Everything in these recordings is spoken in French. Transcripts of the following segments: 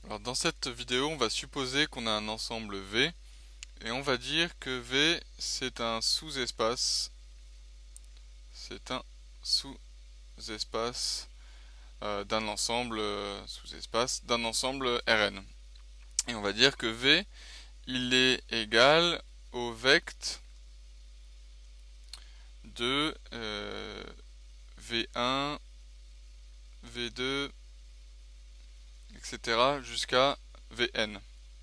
Alors, dans cette vidéo, on va supposer qu'on a un ensemble V et on va dire que V c'est un sous-espace. C'est un sous-espace d'un ensemble sous-espace d'un ensemble Rn. Et on va dire que V il est égal au vecte de V1, V2, etc. jusqu'à Vn.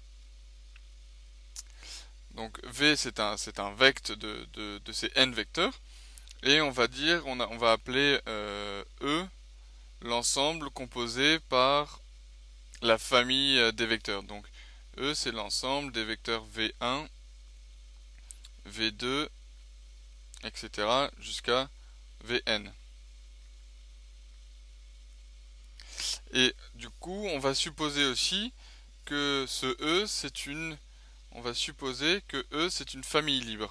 Donc V c'est un vecte de ces n vecteurs et on va dire on va appeler E l'ensemble composé par la famille des vecteurs. Donc E c'est l'ensemble des vecteurs V1, V2, etc. jusqu'à Vn. Et du coup on va supposer aussi que ce E c'est une on va supposer que E c'est une famille libre.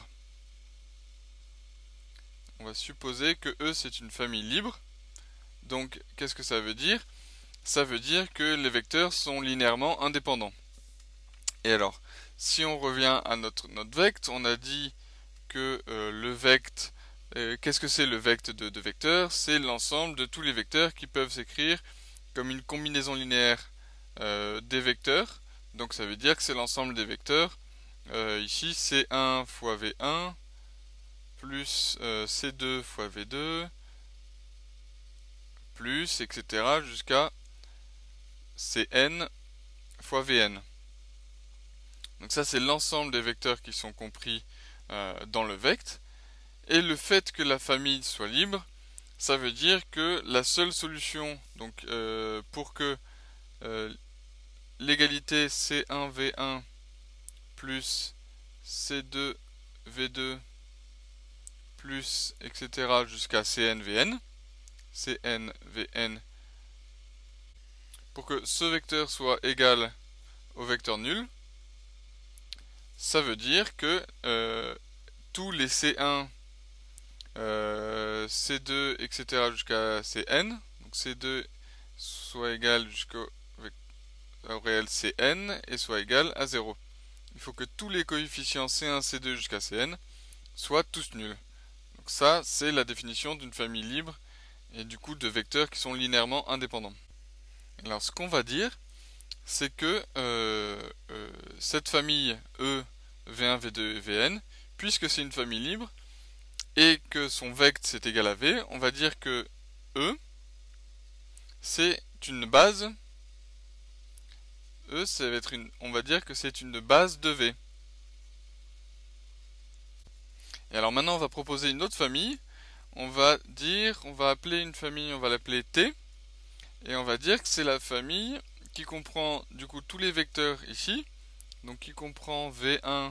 On va supposer que E c'est une famille libre. Donc qu'est-ce que ça veut dire? Ça veut dire que les vecteurs sont linéairement indépendants. Et alors, si on revient à notre vecte, on a dit que le vecte, qu'est-ce que c'est le vecte de vecteurs? C'est l'ensemble de tous les vecteurs qui peuvent s'écrire comme une combinaison linéaire des vecteurs. Donc ça veut dire que c'est l'ensemble des vecteurs. Ici, C1 fois V1 plus C2 fois V2 plus etc. jusqu'à Cn fois Vn. Donc ça c'est l'ensemble des vecteurs qui sont compris dans le vecte. Et le fait que la famille soit libre, ça veut dire que la seule solution donc pour que l'égalité C1V1 plus C2V2 plus etc. jusqu'à CnVn, CnVn, pour que ce vecteur soit égal au vecteur nul, ça veut dire que tous les C1, C2, etc. jusqu'à Cn, donc C2 soit égal jusqu'au réel Cn et soit égal à 0. Il faut que tous les coefficients C1, C2 jusqu'à Cn soient tous nuls. Donc ça, c'est la définition d'une famille libre et du coup de vecteurs qui sont linéairement indépendants. Alors ce qu'on va dire, c'est que cette famille E, V1, V2 et Vn, puisque c'est une famille libre, et que son vecte c'est égal à V, on va dire que E, c'est une base, E, ça va être on va dire que c'est une base de V. Et alors maintenant on va proposer une autre famille, on va appeler une famille, on va l'appeler T, et on va dire que c'est la famille qui comprend du coup tous les vecteurs ici, donc qui comprend V1,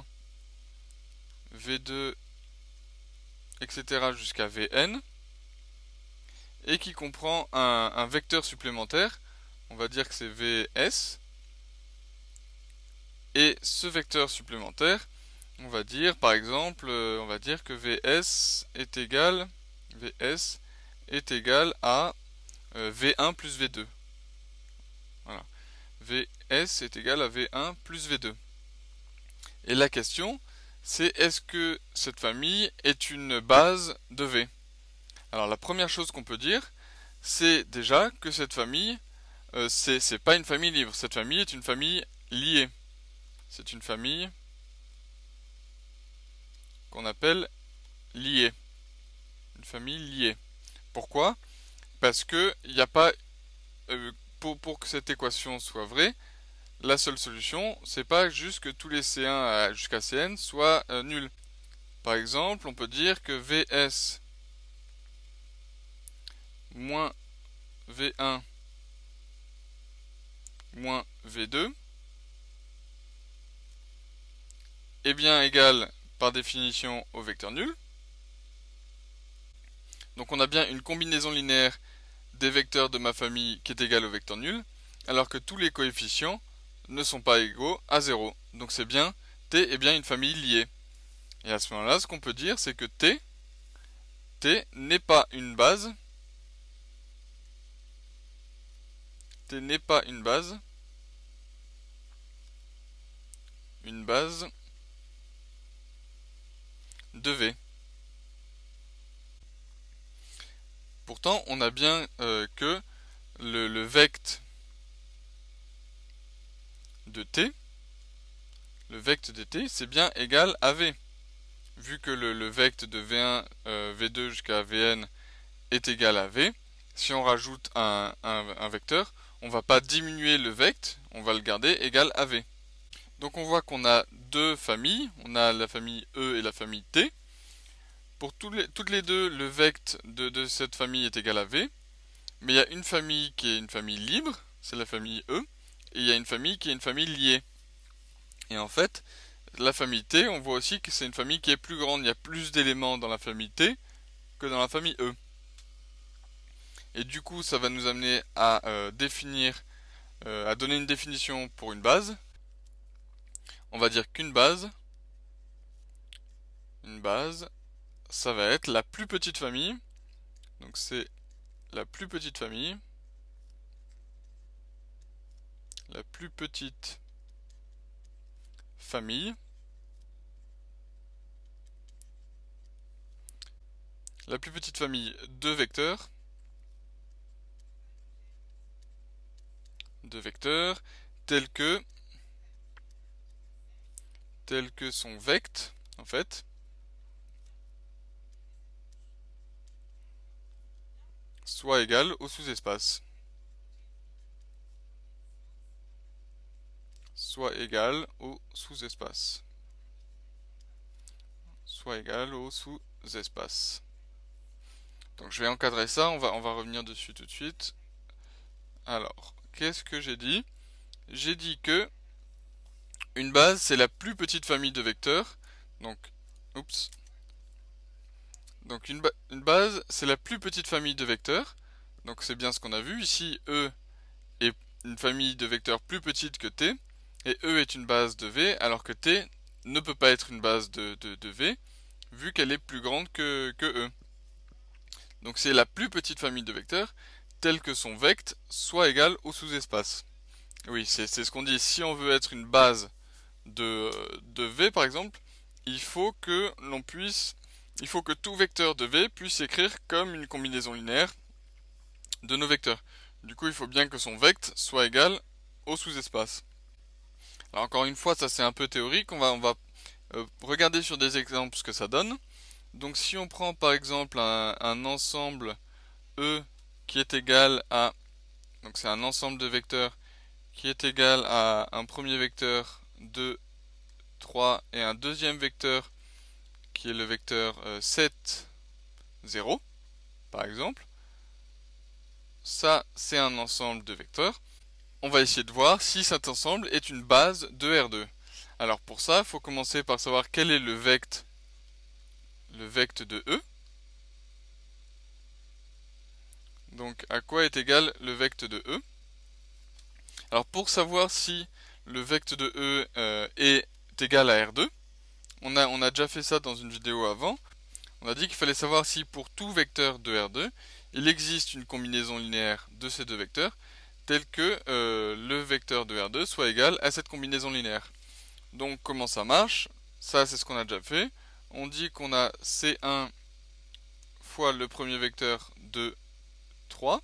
V2, etc. jusqu'à Vn, et qui comprend un vecteur supplémentaire, on va dire que c'est Vs, et ce vecteur supplémentaire, on va dire par exemple, on va dire que Vs est égal à V1 plus V2. Voilà. Vs est égal à V1 plus V2. Et la question, c'est est-ce que cette famille est une base de V? Alors la première chose qu'on peut dire, c'est déjà que cette famille, c'est pas une famille libre, cette famille est une famille liée. C'est une famille qu'on appelle liée. Une famille liée. Pourquoi? Parce que il n'y a pas pour que cette équation soit vraie, la seule solution, c'est pas juste que tous les C1 jusqu'à Cn soient nuls. Par exemple, on peut dire que Vs moins V1 moins V2 est bien égal par définition au vecteur nul. Donc on a bien une combinaison linéaire des vecteurs de ma famille qui est égale au vecteur nul, alors que tous les coefficients ne sont pas égaux à 0. Donc c'est bien, T est bien une famille liée. Et à ce moment-là, ce qu'on peut dire, c'est que T n'est pas une base, T n'est pas une base une base de V. Pourtant, on a bien que le vecte de t, c'est bien égal à V. Vu que le vecte de V1, V2 jusqu'à Vn est égal à V, si on rajoute un vecteur, on ne va pas diminuer le vecte, on va le garder égal à V. Donc on voit qu'on a deux familles, on a la famille E et la famille T. Pour toutes les deux, le vecte de cette famille est égal à V, mais il y a une famille qui est une famille libre, c'est la famille E, et il y a une famille qui est une famille liée. Et en fait, la famille T, on voit aussi que c'est une famille qui est plus grande, il y a plus d'éléments dans la famille T que dans la famille E. Et du coup, ça va nous amener à à donner une définition pour une base. On va dire qu'une base, ça va être la plus petite famille. Donc c'est la plus petite famille. La plus petite famille. La plus petite famille de vecteurs. Tels que son vecte, en fait, soit égal au sous-espace. Soit égal au sous-espace. Soit égal au sous-espace. Donc je vais encadrer ça, on va revenir dessus tout de suite. Alors, qu'est-ce que j'ai dit? J'ai dit que une base, c'est la plus petite famille de vecteurs. Donc, Donc une base, c'est la plus petite famille de vecteurs. Donc c'est bien ce qu'on a vu. Ici, E est une famille de vecteurs plus petite que T. Et E est une base de V, alors que T ne peut pas être une base de V, vu qu'elle est plus grande que E. Donc c'est la plus petite famille de vecteurs, telle que son vecte soit égal au sous-espace. Oui, c'est ce qu'on dit. Si on veut être une base de V, par exemple, il faut que tout vecteur de V puisse s'écrire comme une combinaison linéaire de nos vecteurs. Du coup, il faut bien que son vecte soit égal au sous-espace. Alors encore une fois, ça c'est un peu théorique, on va regarder sur des exemples ce que ça donne. Donc si on prend par exemple un ensemble E qui est égal à, donc c'est un ensemble de vecteurs qui est égal à un premier vecteur 2, 3 et un deuxième vecteur qui est le vecteur 7, 0 par exemple. Ça c'est un ensemble de vecteurs. On va essayer de voir si cet ensemble est une base de R2. Alors pour ça, il faut commencer par savoir quel est le vecte de E. Donc à quoi est égal le vecte de E? Alors pour savoir si le vecte de E est égal à R2, on a déjà fait ça dans une vidéo avant. On a dit qu'il fallait savoir si pour tout vecteur de R2, il existe une combinaison linéaire de ces deux vecteurs, tel que le vecteur de R2 soit égal à cette combinaison linéaire. Donc comment ça marche? Ça c'est ce qu'on a déjà fait. On dit qu'on a C1 fois le premier vecteur de 3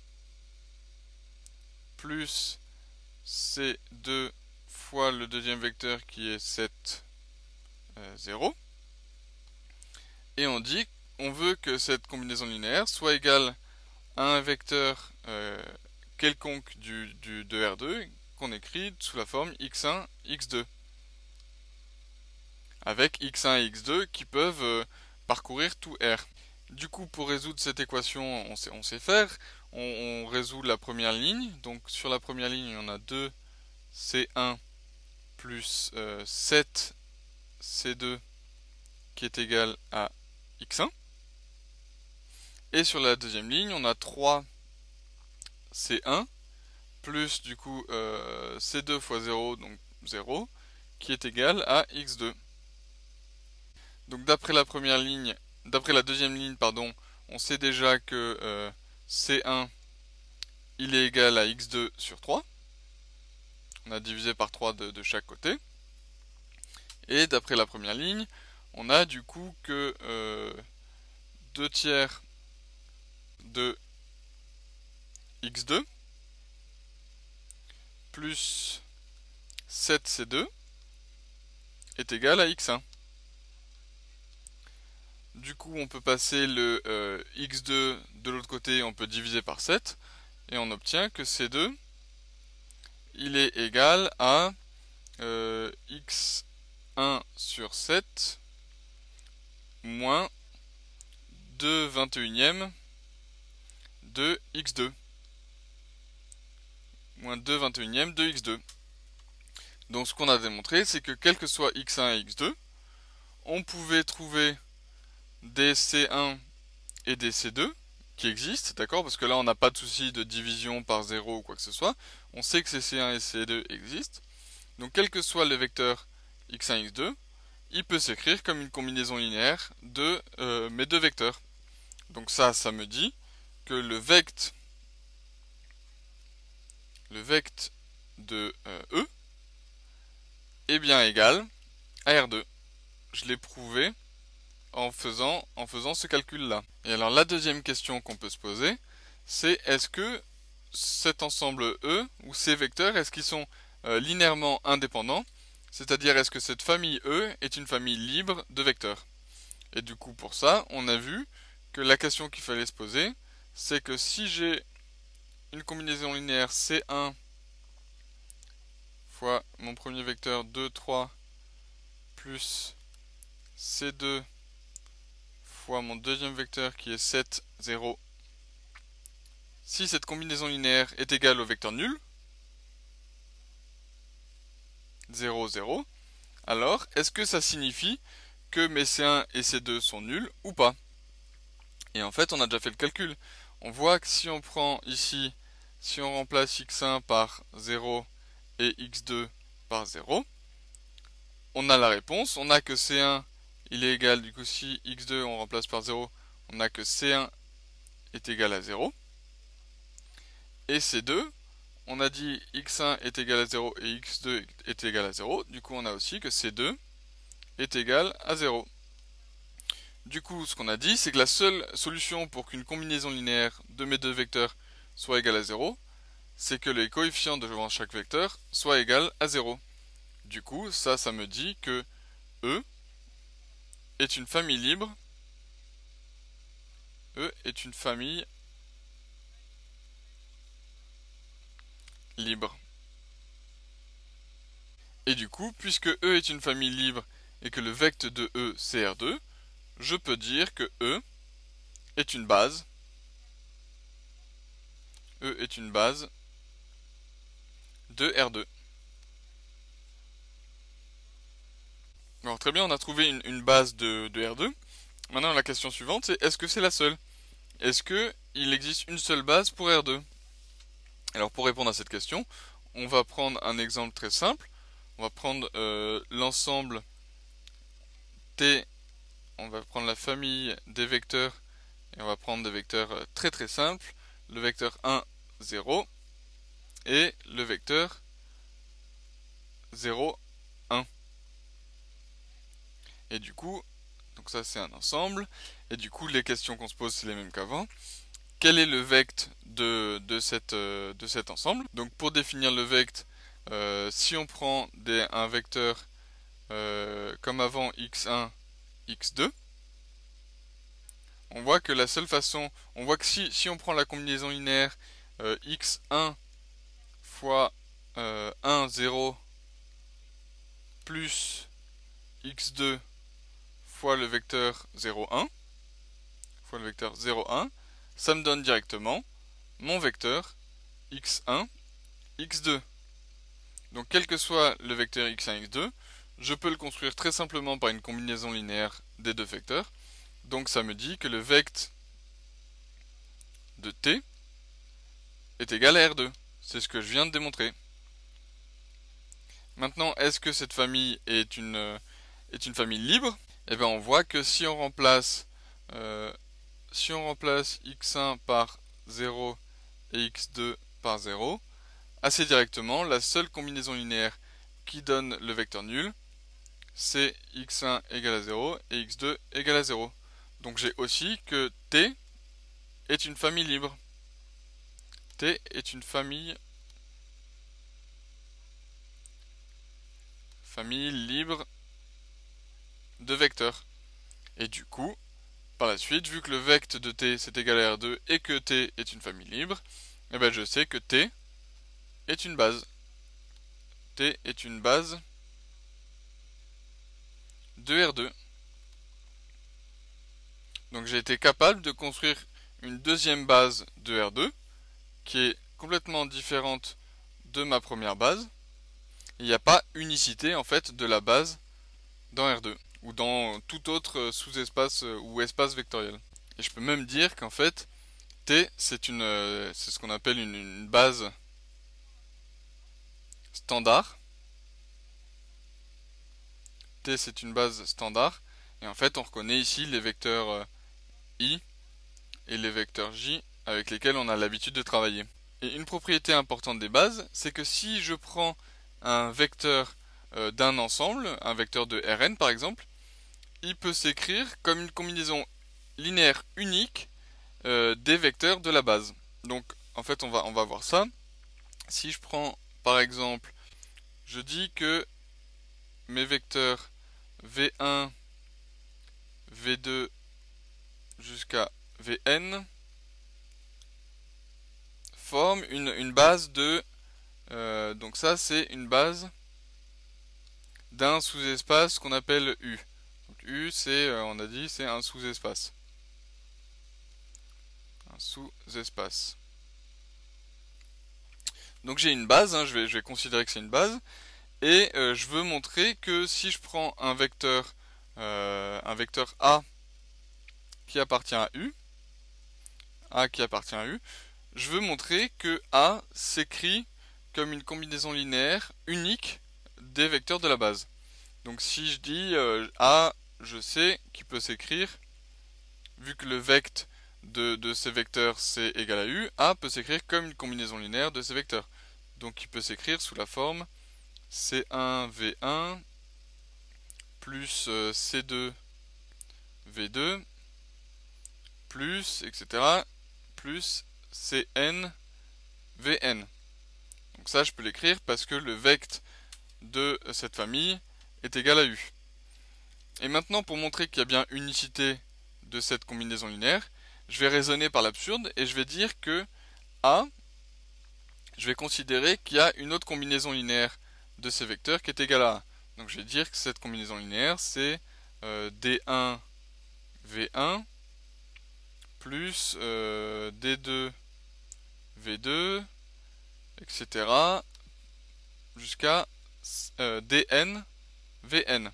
plus C2 fois le deuxième vecteur qui est 7, 0. Et on dit qu'on veut que cette combinaison linéaire soit égale à un vecteur quelconque de R2 qu'on écrit sous la forme x1, x2. Avec x1 et x2 qui peuvent parcourir tout R. Du coup, pour résoudre cette équation, on sait faire. On résout la première ligne. Donc sur la première ligne, on a 2 C1 plus 7 C2 qui est égal à x1. Et sur la deuxième ligne, on a 3 C1 plus du coup C2 fois 0, donc 0, qui est égal à x2. Donc d'après la deuxième ligne, pardon, on sait déjà que C1 il est égal à x2 sur 3. On a divisé par 3 de chaque côté. Et d'après la première ligne, on a du coup que 2 tiers de x2 plus 7c2 est égal à x1. Du coup, on peut passer le x2 de l'autre côté, on peut diviser par 7, et on obtient que c2, il est égal à x1 sur 7 moins 2/21e de x2. Moins 2/21e de x2. Donc ce qu'on a démontré, c'est que quel que soit x1 et x2, on pouvait trouver des c1 et des c2 qui existent, d'accord? Parce que là, on n'a pas de souci de division par 0 ou quoi que ce soit. On sait que ces c1 et c2 existent. Donc quel que soit le vecteur x1, x2, il peut s'écrire comme une combinaison linéaire de mes deux vecteurs. Donc ça me dit que le vecte de E est bien égal à R2. Je l'ai prouvé en faisant ce calcul-là. Et alors la deuxième question qu'on peut se poser, c'est est-ce que cet ensemble E, ou ces vecteurs, est-ce qu'ils sont linéairement indépendants? C'est-à-dire est-ce que cette famille E est une famille libre de vecteurs? Et du coup pour ça, on a vu que la question qu'il fallait se poser, c'est que si j'ai une combinaison linéaire C1 fois mon premier vecteur 2, 3 plus C2 fois mon deuxième vecteur qui est 7, 0, si cette combinaison linéaire est égale au vecteur nul, 0, 0, alors est-ce que ça signifie que mes C1 et C2 sont nuls ou pas? Et en fait, on a déjà fait le calcul. On voit que si on prend ici, si on remplace x1 par 0 et x2 par 0, on a la réponse. On a que C1, il est égal, du coup si x2 on remplace par 0, on a que C1 est égal à 0. Et C2, on a dit x1 est égal à 0 et x2 est égal à 0. Du coup, on a aussi que C2 est égal à 0. Du coup, ce qu'on a dit, c'est que la seule solution pour qu'une combinaison linéaire de mes deux vecteurs soit égale à 0, c'est que les coefficients devant chaque vecteur soient égaux à 0. Du coup, ça me dit que E est une famille libre. E est une famille libre. Et du coup, puisque E est une famille libre et que le vecteur de E c'est R2, je peux dire que E est une base. E est une base de R2. Alors très bien, on a trouvé une base de R2. Maintenant la question suivante c'est est-ce que c'est la seule? Est-ce qu'il existe une seule base pour R2? Alors pour répondre à cette question, on va prendre un exemple très simple. On va prendre l'ensemble T, on va prendre la famille des vecteurs et on va prendre des vecteurs très très simples. Le vecteur 1, 0 et le vecteur 0, 1. Et du coup, donc ça c'est un ensemble, et du coup les questions qu'on se pose c'est les mêmes qu'avant. Quel est le vecte de cet ensemble? Donc pour définir le vecte, si on prend un vecteur comme avant x1, x2, on voit que la seule façon, on voit que si on prend la combinaison linéaire x1 fois 1, 0 plus x2 fois le vecteur 0, 1, ça me donne directement mon vecteur x1, x2. Donc quel que soit le vecteur x1, x2, je peux le construire très simplement par une combinaison linéaire des deux vecteurs. Donc ça me dit que le vecte de t est égal à R2. C'est ce que je viens de démontrer. Maintenant, est-ce que cette famille est une famille libre? Eh bien on voit que si on remplace x1 par 0 et x2 par 0, assez directement, la seule combinaison linéaire qui donne le vecteur nul, c'est x1 égale à 0 et x2 égale à 0. Donc j'ai aussi que T est une famille libre. T est une famille libre de vecteurs. Et du coup, par la suite, vu que le vecte de T c'est égal à R2 et que T est une famille libre, eh ben je sais que T est une base. T est une base de R2. Donc j'ai été capable de construire une deuxième base de R2 qui est complètement différente de ma première base. Il n'y a pas unicité en fait de la base dans R2 ou dans tout autre sous-espace ou espace vectoriel. Et je peux même dire qu'en fait T c'est ce qu'on appelle une base standard. T c'est une base standard et en fait on reconnaît ici les vecteurs I et les vecteurs J avec lesquels on a l'habitude de travailler. Et une propriété importante des bases, c'est que si je prends un vecteur d'un ensemble, un vecteur de Rn par exemple, il peut s'écrire comme une combinaison linéaire unique des vecteurs de la base. Donc en fait on va voir ça. Si je prends par exemple, je dis que mes vecteurs V1, V2 jusqu'à Vn forment une base de... donc ça c'est une base d'un sous-espace qu'on appelle U. Donc U c'est, on a dit, c'est un sous-espace. Un sous-espace. Donc j'ai une base, hein, je vais considérer que c'est une base, et je veux montrer que si je prends un vecteur A qui appartient à U, je veux montrer que A s'écrit comme une combinaison linéaire unique des vecteurs de la base. Donc si je dis A, je sais qu'il peut s'écrire, vu que le vecte de ces vecteurs c'est égal à U, A peut s'écrire comme une combinaison linéaire de ces vecteurs. Donc il peut s'écrire sous la forme C1 V1 plus C2 V2 plus etc. plus Cn Vn. Donc ça je peux l'écrire parce que le vecte de cette famille est égal à U. Et maintenant pour montrer qu'il y a bien unicité de cette combinaison linéaire, je vais raisonner par l'absurde et je vais dire que A, je vais considérer qu'il y a une autre combinaison linéaire de ces vecteurs qui est égale à A. Donc je vais dire que cette combinaison linéaire c'est D1 V1 plus D2 V2 etc. jusqu'à Dn Vn.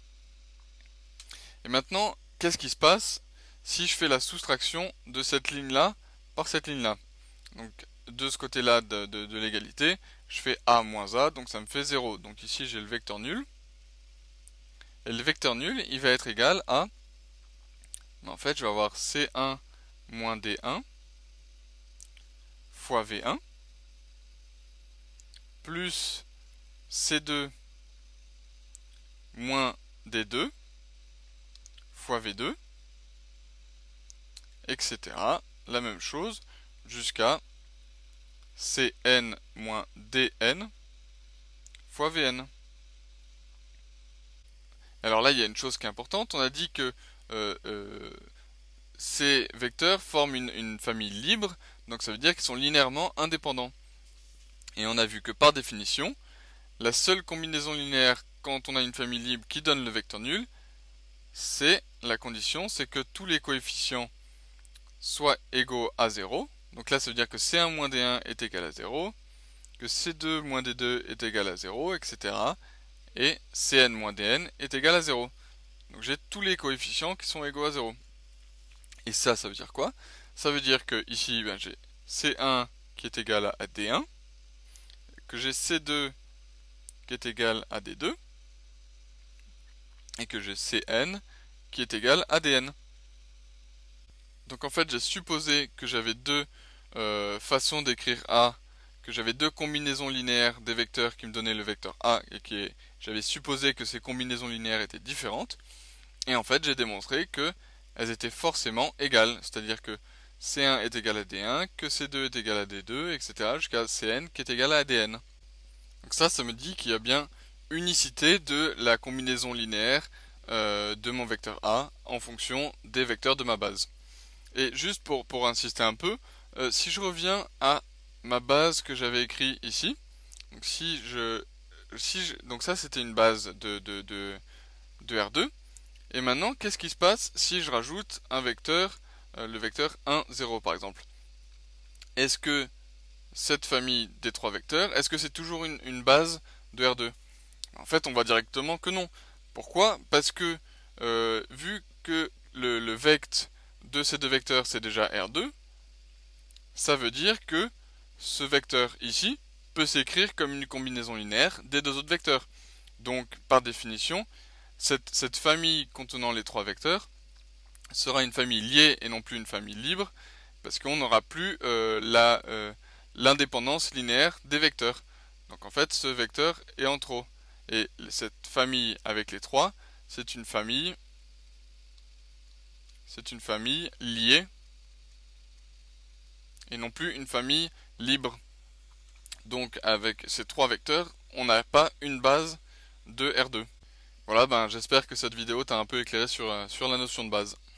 Et maintenant, qu'est-ce qui se passe si je fais la soustraction de cette ligne-là par cette ligne-là? Donc, de ce côté-là de l'égalité, je fais A moins A, donc ça me fait 0. Donc ici, j'ai le vecteur nul. Et le vecteur nul, il va être égal à... En fait, je vais avoir C1 moins D1 fois V1 plus C2 moins D2 fois V2, etc. La même chose jusqu'à Cn moins Dn fois Vn. Alors là, il y a une chose qui est importante. On a dit que ces vecteurs forment une famille libre, donc ça veut dire qu'ils sont linéairement indépendants. Et on a vu que par définition, la seule combinaison linéaire quand on a une famille libre qui donne le vecteur nul, c'est la condition, c'est que tous les coefficients soient égaux à 0. Donc là, ça veut dire que C1 moins D1 est égal à 0, que C2 moins D2 est égal à 0, etc. Et Cn moins Dn est égal à 0. Donc j'ai tous les coefficients qui sont égaux à 0. Et ça veut dire quoi? Ça veut dire que ici, ben, j'ai C1 qui est égal à D1, que j'ai C2 qui est égal à D2, et que j'ai Cn qui est égal à Dn. Donc en fait, j'ai supposé que j'avais deux façons d'écrire A que j'avais deux combinaisons linéaires des vecteurs qui me donnaient le vecteur A et j'avais supposé que ces combinaisons linéaires étaient différentes. Et en fait, j'ai démontré que elles étaient forcément égales, c'est-à-dire que C1 est égal à D1, que C2 est égal à D2, etc. jusqu'à Cn qui est égal à Adn. Donc ça me dit qu'il y a bien unicité de la combinaison linéaire de mon vecteur A en fonction des vecteurs de ma base. Et juste pour insister un peu, si je reviens à ma base que j'avais écrit ici, donc ça c'était une base de R2, et maintenant qu'est-ce qui se passe si je rajoute un vecteur, le vecteur 1, 0 par exemple? Est-ce que cette famille des trois vecteurs, est-ce que c'est toujours une base de R2? En fait, on voit directement que non. Pourquoi? Parce que vu que le vect de ces deux vecteurs c'est déjà R2, ça veut dire que ce vecteur ici peut s'écrire comme une combinaison linéaire des deux autres vecteurs. Donc, par définition, cette famille contenant les trois vecteurs sera une famille liée et non plus une famille libre, parce qu'on n'aura plus l'indépendance linéaire des vecteurs. Donc en fait, ce vecteur est en trop. Et cette famille avec les trois, c'est une famille liée et non plus une famille libre. Donc avec ces trois vecteurs, on n'a pas une base de R2. Voilà, j'espère que cette vidéo t'a un peu éclairé sur la notion de base.